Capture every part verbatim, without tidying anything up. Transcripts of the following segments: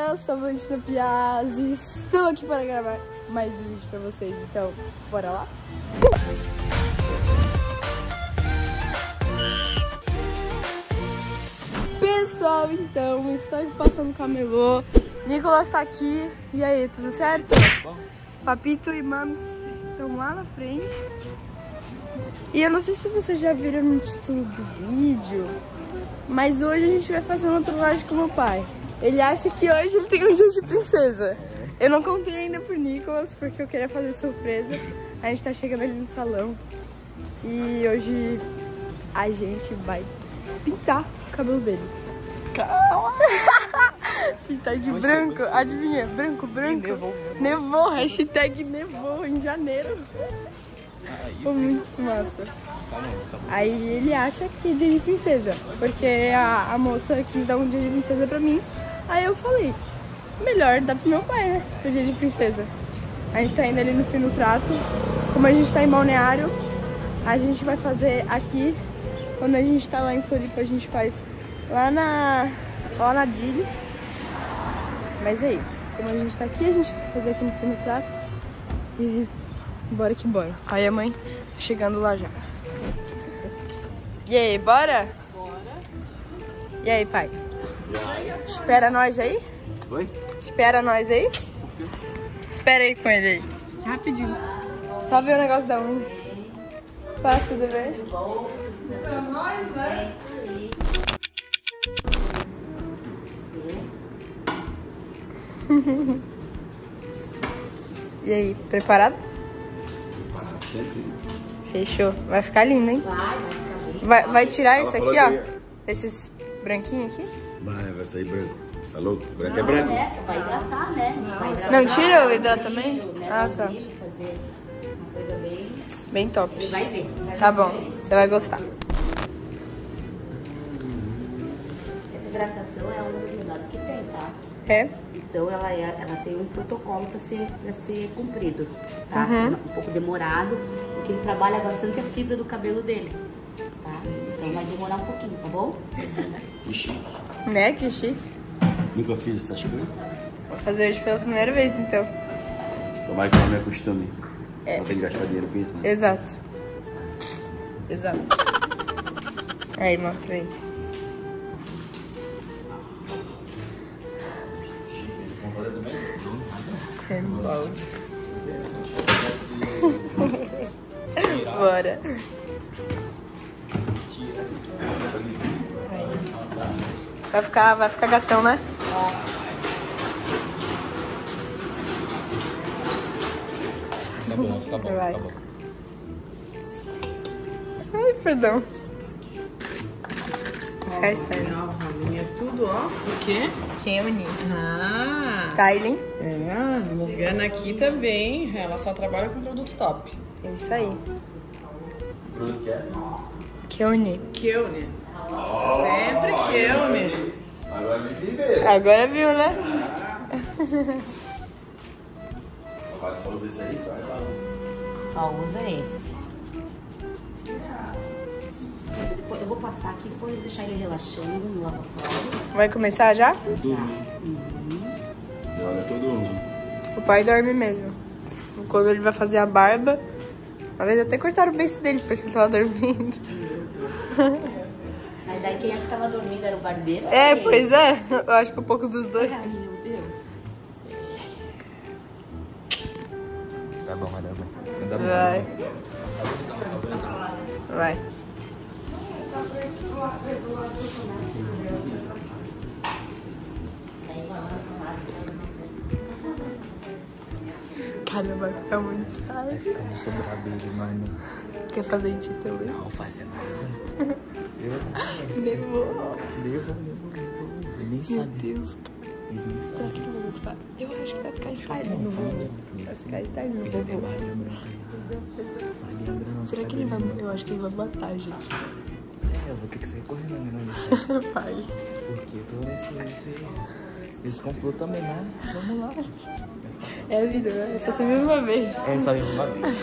eu sou a Valentina Piazzi e estou aqui para gravar mais um vídeo para vocês, então bora lá? Pessoal, então, estou aqui passando o camelô, Nicolas está aqui, e aí, tudo certo? Papito e Mams estão lá na frente. E eu não sei se vocês já viram no título do vídeo, mas hoje a gente vai fazer uma trollagem com meu pai. Ele acha que hoje ele tem um dia de princesa. Eu não contei ainda pro Nicolas, porque eu queria fazer surpresa. A gente tá chegando ali no salão. E hoje a gente vai pintar o cabelo dele. Calma! Pintar de branco. Adivinha? Branco, branco. Nevou. Nevou. Hashtag nevou em janeiro. Foi muito massa. Aí ele acha que é dia de princesa, porque a, a moça quis dar um dia de princesa pra mim. Aí eu falei, melhor dar pro meu pai, né? O dia de princesa. A gente tá indo ali no fim do trato. Como a gente tá em Balneário, a gente vai fazer aqui. Quando a gente tá lá em Floripa, a gente faz lá na, lá na Dili. Mas é isso. Como a gente tá aqui, a gente vai fazer aqui no fim do trato. E bora que bora. Aí a mãe chegando lá já. E aí, bora? Bora. E aí, pai? Espera nós aí? Oi? Espera nós aí? Espera aí com ele aí. Rapidinho. Só ver o negócio da unha. Pá, tudo bem? Pra nós, né? E aí, preparado? Sempre. Fechou. Vai ficar lindo, hein? Vai, vai ficar bem. Vai, vai tirar Ela isso falou aqui, ó. que- Esses branquinhos aqui? Vai, vai sair branco. Tá louco? Branco Não, é branco. nessa, vai hidratar, né? A gente vai hidratar, Não, tira o dar um hidratamento? brilho, né? Ah, Dar um tá. brilho, fazer uma coisa bem... Bem top. Ele vai ver. Vai Tá ver bom, diferente. você vai gostar. Essa hidratação é uma das melhores que tem, tá? É? Então ela, é, ela tem um protocolo para ser, pra ser cumprido, tá? Uhum. Um pouco demorado, porque ele trabalha bastante a fibra do cabelo dele, tá? Então vai demorar um pouquinho, tá bom? Que chique. Né? Que chique. Nunca fiz essas coisas. Vou fazer hoje pela primeira vez, então. Tomara que não me acostume. É. Não tem que gastar dinheiro com isso, né? Exato. Exato. Aí, mostra aí. Vamos fazer também? Handball. Bora. Aí. Vai ficar, vai ficar gatão, né? Tá bom, tá bom, Vai. tá bom. Ai, perdão. Hairstyle. Minha tudo, ó. O quê? Kenny. Ah, Styling. é. A Morgana aqui também. Ela só trabalha com produto top. É isso aí. Bruno quer? Kenny. Kelne. Sempre Kelne. Agora me vi ver. Agora viu, né? Agora só usa isso aí, vai lá. Só usa esse. Depois eu vou passar aqui, depois eu vou deixar ele relaxando no lavatório. Vai começar já? Dormir. E olha todo mundo. O pai dorme mesmo. Quando ele vai fazer a barba, uma vez até cortaram o beiço dele porque ele tava dormindo. Mas daí quem é que tava dormindo era o barbeiro? É, Ele. pois é. Eu acho que um pouco dos dois. Ai, meu Deus. Tá bom, vai dar bom. Vai. Vai. Caramba, vai ficar muito style. Muito brabo, mano. Quer fazer em ti também? Não faz nada. Demorou. Devo, devo, devo. Nem Meu sabe. Deus. Será que ele vai gostar? Eu acho que vai ficar style no vovô. Vai ficar style no vovô. Será que ele vai... Eu acho que ele vai matar, gente. É, eu vou ter que sair correndo, né? Vai. Porque todo esse, esse, esse complô também, né? Vamos lá. É a vida, né? Só se vive uma vez. É, só isso uma vez.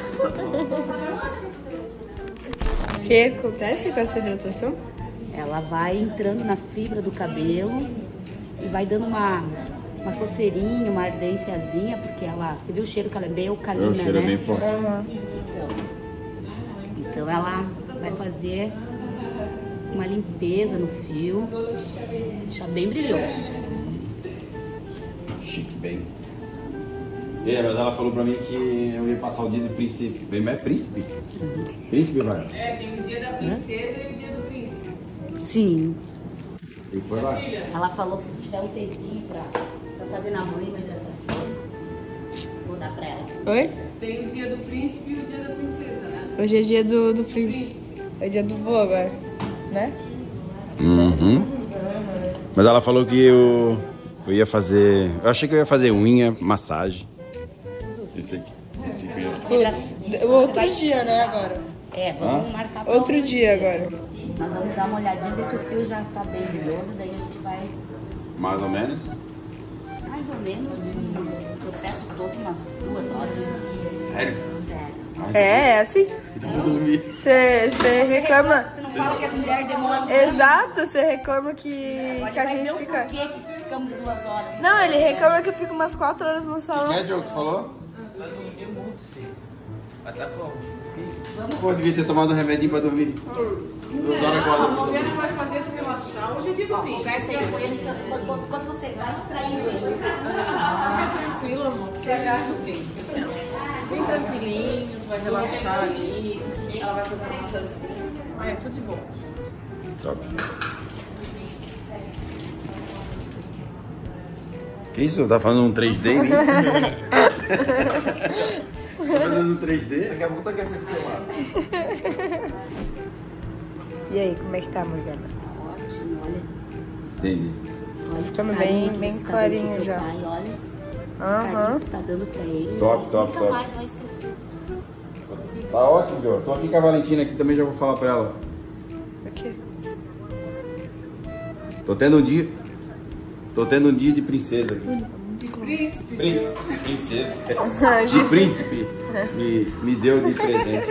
O que acontece com essa hidratação? Ela vai entrando na fibra do cabelo e vai dando uma, uma coceirinha, uma ardênciazinha, porque ela, você viu o cheiro que ela é bem alcalina, O cheiro né? é bem forte. Então, então ela vai fazer uma limpeza no fio, deixar bem brilhoso. Chique, bem. É, mas ela falou pra mim que eu ia passar o dia do príncipe. Bem, mas é príncipe? Príncipe, vai. É, tem o dia da princesa e o dia do príncipe. Sim. E foi lá. Ela falou que se tiver um tempinho pra, pra fazer na mãe uma hidratação, vou dar pra ela. Oi? Tem o dia do príncipe e o dia da princesa, né? Hoje é dia do, do príncipe. É dia do vô agora, né? Uhum. Mas ela falou que eu, eu ia fazer... Eu achei que eu ia fazer unha, massagem. Esse aqui. Esse aqui. Putz, outro dia, né, agora? É, vamos Hã? marcar pra Outro dia agora. Nós vamos dar uma olhadinha, ver se o fio já tá bem brilhoso, daí a gente vai, Mais ou menos. mais ou menos, o processo todo, umas duas horas. Sério? Sério. É, é assim. Eu vou dormir. Você reclama. Você não fala que as mulheres demoram Exato, você reclama que, que a vai gente ver fica. o porquê que ficamos duas horas. Não, ele reclama que eu fico umas quatro horas no salão. Quem é, Diogo, que falou? Vai dormir muito, filho. Mas tá como? Pô, devia ter tomado um remedinho pra dormir. Duas horas A agora. Morgana vai fazer tu relaxar. Hoje é dia do príncipe. Conversa aí com eles, que quando, quando- quando você vai distraindo eles. Fica tranquilo, amor. Você já acha o príncipe, assim, ó. Bem tranquilinho, tu vai relaxar ali. Ela vai fazer uma massazinha. Ah, é tudo de bom. Top. Que isso? Tá fazendo um três D, hein? Tá fazendo um três D? Daqui a pouco tá com essa celular. E aí, como é que tá, Morgana? Ótimo, olha. Entendi. Olha que Ficando carinho bem- que bem você tá clarinho dando pro teu já. Pai, olha. Aham. Carinho que tá dando pra ele. Top, top, Nunca top. mais vai esquecer. Tá ótimo, Diogo. Tô aqui com a Valentina aqui também, já vou falar pra ela. O quê? Tô tendo um dia... Tô tendo um dia de princesa aqui. Príncipe. Príncipe. Princesa. De príncipe. Me, me deu de presente.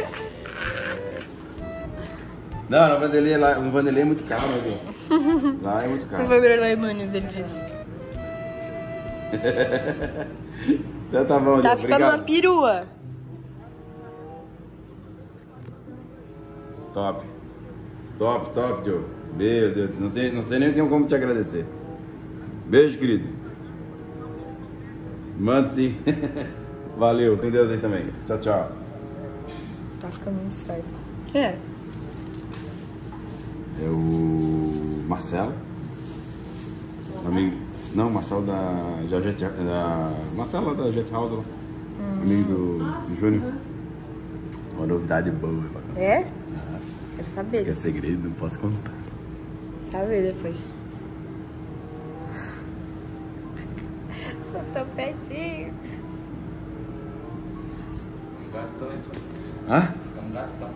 Não, no Vanderlei, lá, no Vanderlei é muito caro, né, Diogo? Lá é muito O caro. Vanderlei Nunes, ele disse. Então tá bom, Tá Diogo. ficando Obrigado. uma perua. Top. Top, top, Diogo. Meu Deus, não, tem, não sei nem como te agradecer. Beijo, querido. Mande-se. Valeu. Com Deus aí também. Tchau, tchau. Tá ficando muito estranho. Quem é? É o Marcelo. Amigo. Não, Marcelo da. da, Jet, da Marcelo lá da Jet House. Lá. Amigo do, do Júnior. Uma novidade boa pra contar. É? Quero saber. É segredo, não posso contar. Saber depois. Tô pertinho. Um gatão, então. Hã? É um gatão.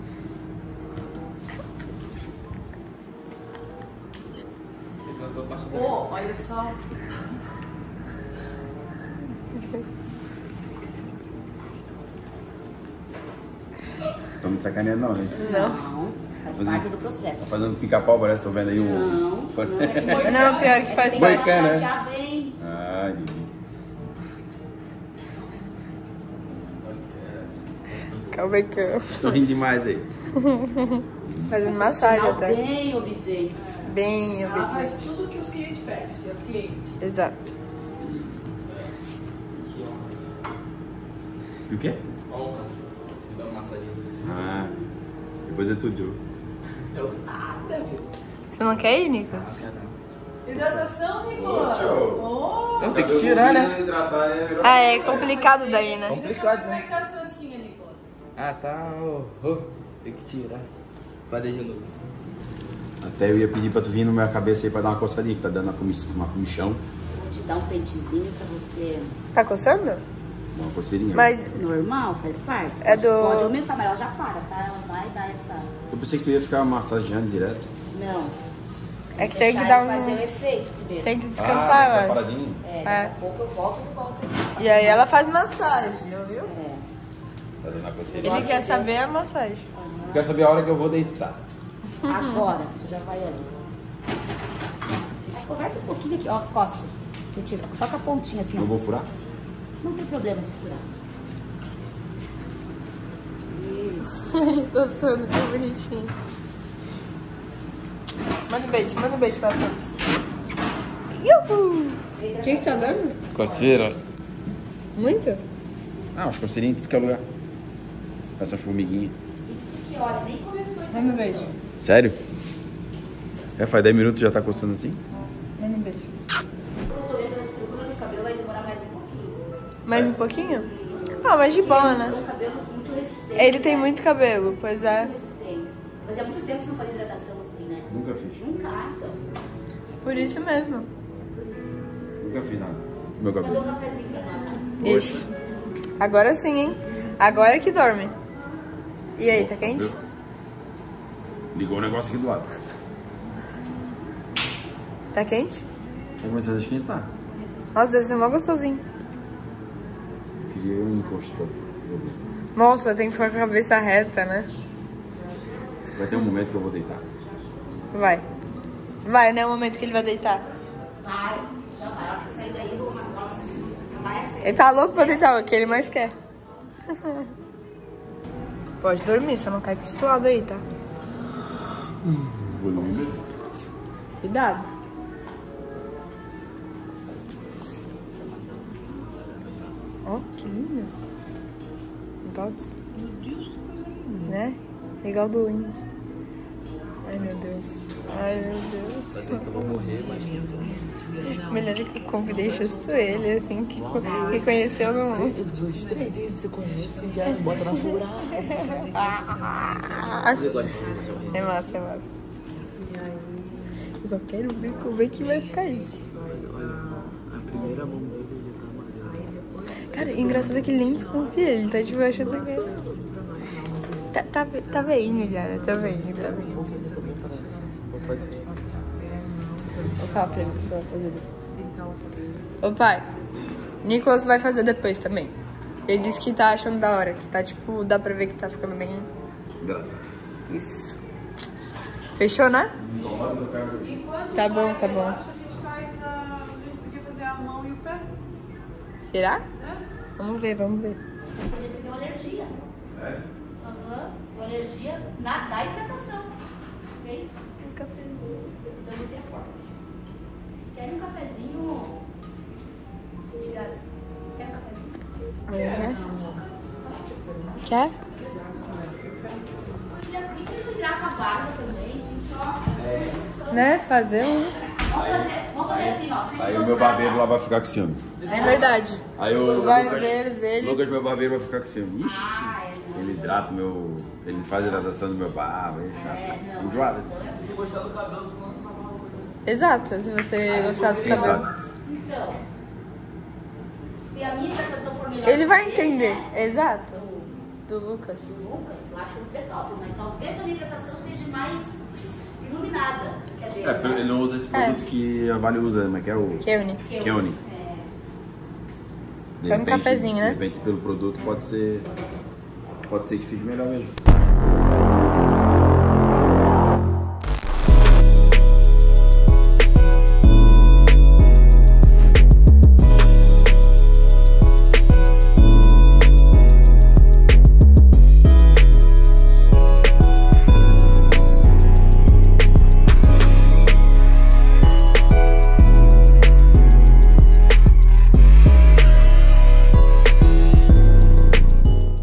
Ele lançou o caixa dele. Pô, olha só. Tô me sacaneando não, gente. Não, faz parte do processo. Tá fazendo pica-pau, parece, tô vendo aí o... Não, não é que boi- Não, pior que faz tem parte. que Boicana, né? relaxar bem. Ah, Didi. Calma aí que eu... Tô rindo demais aí. Fazendo massagem Sinal até. bem obediente. Bem Ela faz obediente. tudo que os clientes pedem, as clientes. Exato. E o quê? Honra. Você dá uma massagem às vezes. Ah, depois é tudo, Diogo. Eu nada, velho. Você não quer ir, Nicolas? Hidratação, Nicolas? Eu tenho que tirar, né? Ah, é complicado daí, né? Complicado, Como é né? que tá as trancinhas, Nicolas? Ah, tá. Oh, oh. Tem que tirar. Fazer de novo. Até eu ia pedir pra tu vir na minha cabeça aí pra dar uma coçadinha, que tá dando uma, comiss uma comichão. Vou te dar um pentezinho pra você. Tá coçando? Dá uma coceirinha. Mas Normal, faz parte. É do- Pode aumentar, mas ela já para, tá? Ela vai dar essa... Eu pensei que tu ia ficar massageando direto. Não. é que tem que Deixar dar ele fazer o um... efeito primeiro. Tem que Ah, descansar, tá eu acho. paradinho. É, daqui É. a pouco eu volto e volto. E aí ela faz massagem, viu? É. Tá dando uma coceirinha. Ele quer saber a massagem. Eu quero saber a hora que eu vou deitar. Agora, você já vai ali. Aí, conversa um pouquinho aqui, ó, coça. Se tiver, só com a pontinha assim, Não ó. vou furar? Não tem problema se furar. Ele coçando, que bonitinho. Manda um beijo, manda um beijo pra todos. Uhul! O que que tá dando? Coceira. Muito? Ah, as coceirinhas em tudo que é lugar. Essas formiguinhas. Isso aqui, olha, nem começou. Manda um beijo. Sério? É, faz dez minutos e já tá coçando assim? Manda um beijo. Eu tô vendo a estrutura do cabelo, vai demorar mais um pouquinho. Mais um pouquinho? Ah, mas de boa, É né? um cabelo muito resistente. Ele tem né? muito cabelo, pois é. Muito resistente. Mas é muito tempo que você não faz hidratação assim, né? Nunca fiz. Nunca, então. Por isso mesmo. Nunca fiz nada. Meu Vou fazer um cabelo. cafezinho pra nós, né? Isso. Agora sim, hein? Agora que dorme. E aí, tá quente? Viu? Ligou o negócio aqui do lado. Tá quente? Vai começar a esquentar. Nossa, deve ser mó gostosinho. Eu queria um encosto pra beber. Nossa, tem que ficar com a cabeça reta, né? Vai ter um momento que eu vou deitar. Vai. Vai, né? O momento que ele vai deitar. Vai, já vai. A hora que eu sair daí, eu vou uma box. Já vai a sério. Ele tá louco pra deitar, o que ele mais quer. Pode dormir, só não cai pro seu lado aí, tá? Vou dormir. Cuidado. Ó, que lindo. Dots. Né? Igual do Windows. Ai, meu Deus. Ai, meu Deus. Vai ser que eu vou morrer, mas... Melhor é que eu convidei justo ele, assim, que, que conheceu no mundo. Dos três dias que você conhece, já bota na furada. Você gosta de É massa, é massa. Eu só quero ver como é que vai ficar isso. Olha, a primeira mão dele ele tá amarelo. Cara, engraçado é que ele nem desconfia, ele tá tipo achando que... Tá, tá, tá veinho já, né? Tá veinho, tá veinho. Vou fazer também para... Vou fazer... Vou falar pra ele que você vai fazer depois. Ô pai, Nicolas vai fazer depois também. Ele disse que tá achando da hora, que tá tipo, dá pra ver que tá ficando bem. Hidratar. Isso. Fechou, né? Tá bom, tá bom. A gente faz a... A gente podia fazer a mão e o pé. Será? Vamos ver, vamos ver. A gente tem uma alergia. Sério? Aham. Uma alergia na, da hidratação. É isso? Um cafezinho. Então você é forte. Quer um cafezinho de gás? Quer um cafezinho? Quer? Já nem que hidrata a barba também, gente, só... Né? Fazer um. Vamos fazer, vamos fazer assim, ó. Sem Aí o encostar. meu barbeiro lá vai ficar com ciúme. É verdade. Aí o O barbeiro dele. Lucas, meu barbeiro, vai ficar com ciúme. Ixi, Ah, é, não. ele hidrata o meu... Ele faz a hidratação do meu barba. É É, chato. não. Enjoada. Se gostar do cabelo, tu lança na mão. Exato, se você gostar do Quem cabelo. sabe? Então, se a minha hidratação for melhor... Ele vai que dele, entender. né, Exato. do- Do Lucas. do Lucas, eu acho que vai ser top, mas talvez a minha hidratação seja mais iluminada que a dele. É, porque né? ele não usa esse produto que a Vale usa, mas que é o Keone. Que eu- Keone. É, De Só um repente- cafezinho, né? De repente, pelo produto, pode ser... Pode ser que fique melhor mesmo.